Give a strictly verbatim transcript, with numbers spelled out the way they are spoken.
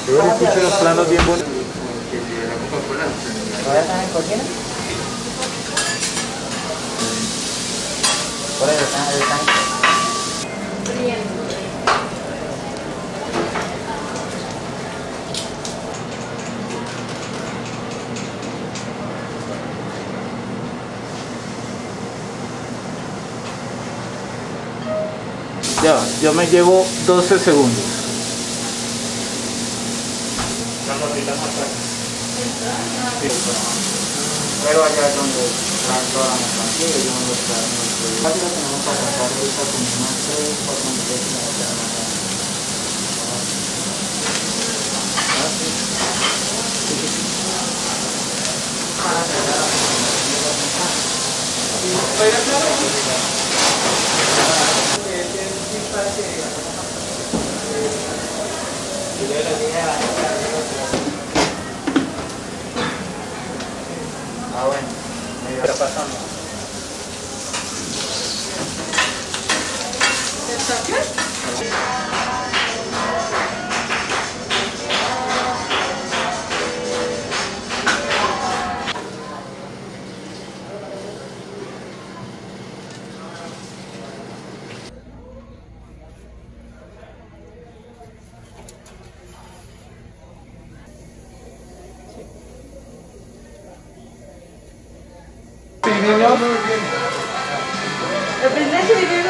Yo escucho unos planos bien bonitos. ¿Todavía están en cocina? Por eso están, están. Ya, yo me llevo doce segundos. Pero allá es donde traen toda la mercancía y donde traen nuestro. Casi lo tenemos para sacar ahorita como unas tres, cuatro meses y la otra más. Ah, bueno, me está pasando. ¿Está bien? Sí, niño. El primer